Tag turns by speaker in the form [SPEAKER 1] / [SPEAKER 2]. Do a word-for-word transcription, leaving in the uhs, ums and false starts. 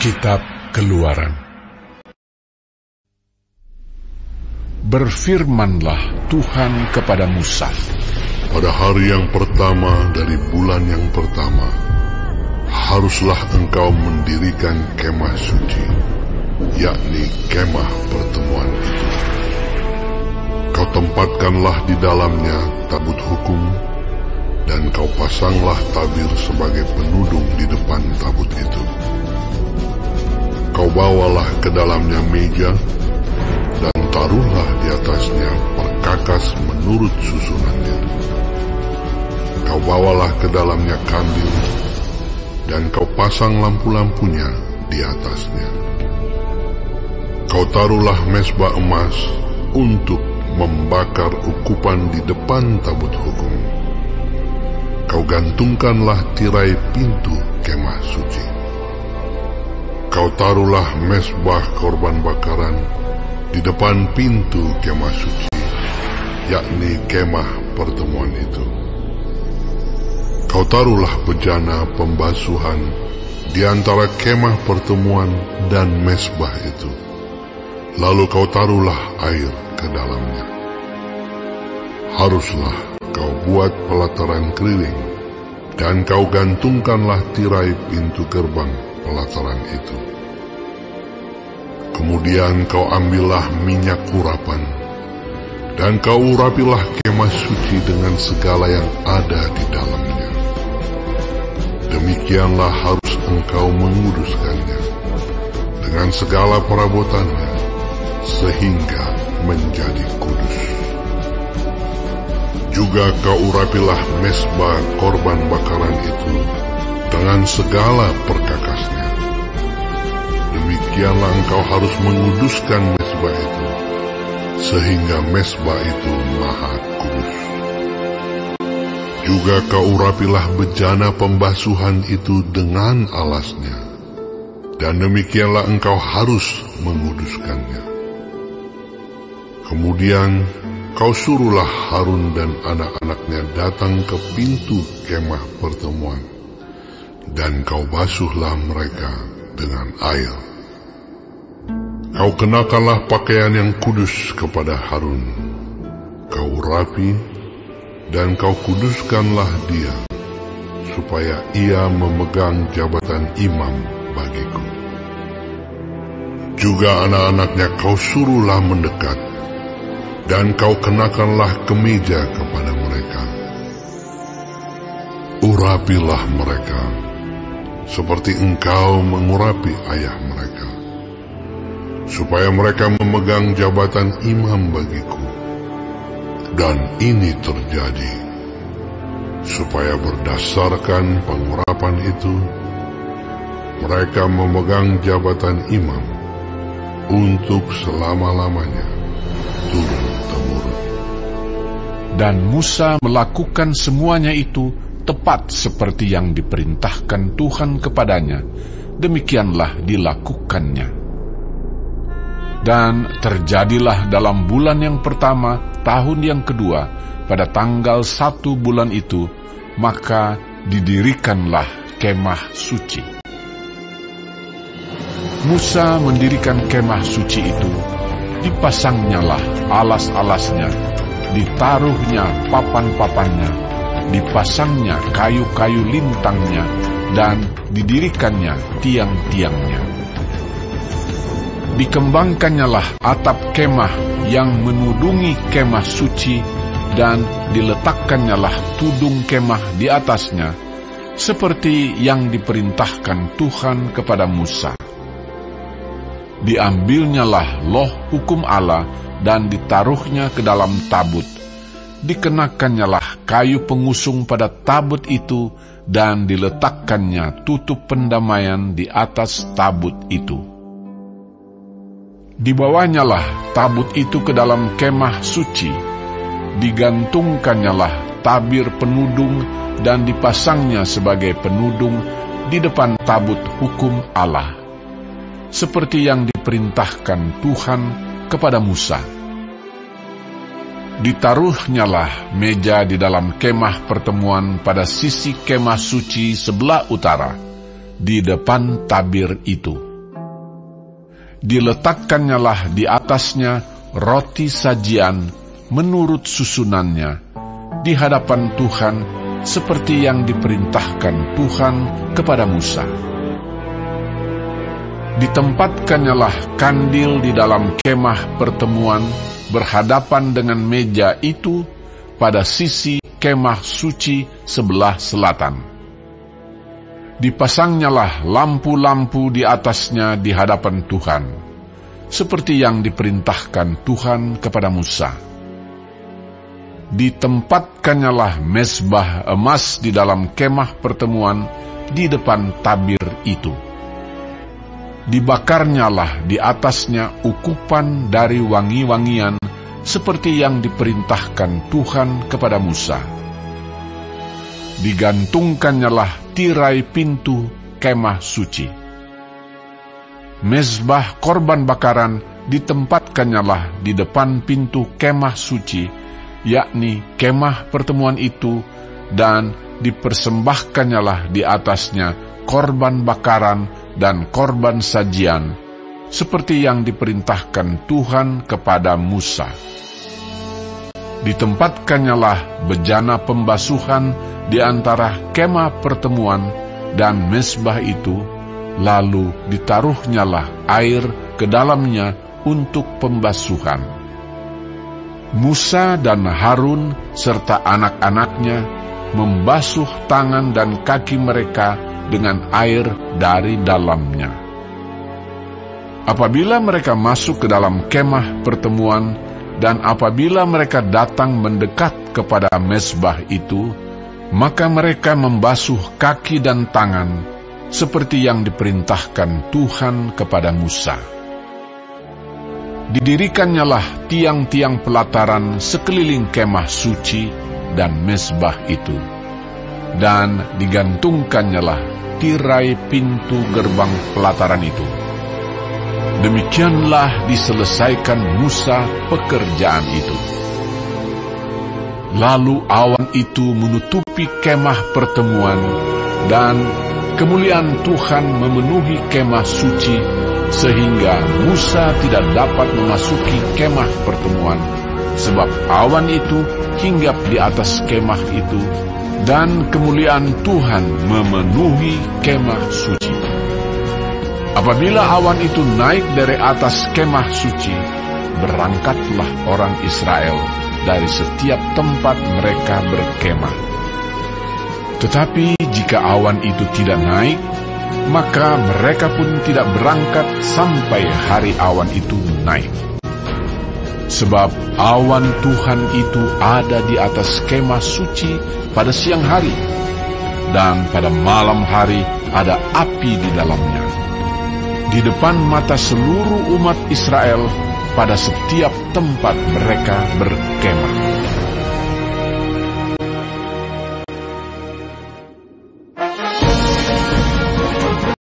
[SPEAKER 1] Kitab Keluaran. Berfirmanlah Tuhan kepada Musa.
[SPEAKER 2] Pada hari yang pertama dari bulan yang pertama, haruslah engkau mendirikan kemah suci, yakni kemah pertemuan itu. Kau tempatkanlah di dalamnya tabut hukum, dan kau pasanglah tabir sebagai penudung di depan tabut itu. Kau bawalah ke dalamnya meja, dan taruhlah di atasnya perkakas menurut susunannya. Kau bawalah ke dalamnya kandil, dan kau pasang lampu-lampunya di atasnya. Kau taruhlah mezbah emas untuk membakar ukupan di depan tabut hukum. Kau gantungkanlah tirai pintu kemah suci. Kau taruhlah mezbah korban bakaran di depan pintu kemah suci, yakni kemah pertemuan itu. Kau taruhlah bejana pembasuhan di antara kemah pertemuan dan mezbah itu. Lalu kau taruhlah air ke dalamnya. Haruslah kau buat pelataran keliling, dan kau gantungkanlah tirai pintu gerbang pelataran itu. Kemudian kau ambillah minyak urapan, dan kau urapilah kemah suci dengan segala yang ada di dalamnya. Demikianlah harus engkau menguduskannya dengan segala perabotannya, sehingga menjadi kudus. Juga kau urapilah mezbah korban bakaran itu dengan segala perkakasnya. Demikianlah engkau harus menguduskan mezbah itu, sehingga mezbah itu maha kudus. Juga kau urapilah bejana pembasuhan itu dengan alasnya, dan demikianlah engkau harus menguduskannya. Kemudian kau suruhlah Harun dan anak-anaknya datang ke pintu kemah pertemuan, dan kau basuhlah mereka dengan air. Kau kenakanlah pakaian yang kudus kepada Harun. Kau rapi, dan kau kuduskanlah dia, supaya ia memegang jabatan imam bagiku. Juga anak-anaknya kau suruhlah mendekat, dan kau kenakanlah kemeja kepada mereka. Urapilah mereka, seperti engkau mengurapi ayah mereka, supaya mereka memegang jabatan imam bagiku. Dan ini terjadi, supaya berdasarkan pengurapan itu, mereka memegang jabatan imam untuk selama-lamanya, turun-temurun.
[SPEAKER 1] Dan Musa melakukan semuanya itu tepat seperti yang diperintahkan Tuhan kepadanya. Demikianlah dilakukannya. Dan terjadilah dalam bulan yang pertama, tahun yang kedua, pada tanggal satu bulan itu, maka didirikanlah kemah suci. Musa mendirikan kemah suci itu, dipasangnyalah alas-alasnya, ditaruhnya papan-papannya, dipasangnya kayu-kayu lintangnya, dan didirikannya tiang-tiangnya. Dikembangkannyalah atap kemah yang menudungi kemah suci, dan diletakkannya tudung kemah di atasnya, seperti yang diperintahkan Tuhan kepada Musa. Diambilnyalah loh hukum Allah, dan ditaruhnya ke dalam tabut. Dikenakannyalah kayu pengusung pada tabut itu, dan diletakkannya tutup pendamaian di atas tabut itu. Dibawanyalah tabut itu ke dalam kemah suci, digantungkannyalah tabir penudung, dan dipasangnya sebagai penudung di depan tabut hukum Allah, seperti yang diperintahkan Tuhan kepada Musa. Ditaruhnyalah meja di dalam kemah pertemuan pada sisi kemah suci sebelah utara, di depan tabir itu. Diletakkannyalah di atasnya roti sajian menurut susunannya di hadapan Tuhan, seperti yang diperintahkan Tuhan kepada Musa. Ditempatkannyalah kandil di dalam kemah pertemuan berhadapan dengan meja itu pada sisi kemah suci sebelah selatan. Dipasangnyalah lampu-lampu di atasnya di hadapan Tuhan, seperti yang diperintahkan Tuhan kepada Musa. Ditempatkannyalah mezbah emas di dalam kemah pertemuan di depan tabir itu. Dibakarnyalah di atasnya ukupan dari wangi-wangian, seperti yang diperintahkan Tuhan kepada Musa. Digantungkannyalah tirai pintu kemah suci. Mezbah korban bakaran ditempatkannyalah di depan pintu kemah suci, yakni kemah pertemuan itu, dan dipersembahkannyalah di atasnya korban bakaran dan korban sajian, seperti yang diperintahkan Tuhan kepada Musa. Ditempatkannyalah bejana pembasuhan di antara kemah pertemuan dan mezbah itu, lalu ditaruhnyalah air ke dalamnya untuk pembasuhan. Musa dan Harun serta anak-anaknya membasuh tangan dan kaki mereka dengan air dari dalamnya. Apabila mereka masuk ke dalam kemah pertemuan, dan apabila mereka datang mendekat kepada mezbah itu, maka mereka membasuh kaki dan tangan, seperti yang diperintahkan Tuhan kepada Musa. Didirikannya tiang-tiang pelataran sekeliling kemah suci dan mezbah itu, dan digantungkannyalah tirai pintu gerbang pelataran itu. Demikianlah diselesaikan Musa pekerjaan itu. Lalu awan itu menutupi kemah pertemuan, dan kemuliaan Tuhan memenuhi kemah suci, sehingga Musa tidak dapat memasuki kemah pertemuan, sebab awan itu hinggap di atas kemah itu, dan kemuliaan Tuhan memenuhi kemah suci. Apabila awan itu naik dari atas kemah suci, berangkatlah orang Israel dari setiap tempat mereka berkemah. Tetapi jika awan itu tidak naik, maka mereka pun tidak berangkat sampai hari awan itu naik. Sebab awan Tuhan itu ada di atas kemah suci pada siang hari, dan pada malam hari ada api di dalamnya, di depan mata seluruh umat Israel pada setiap tempat mereka berkemah.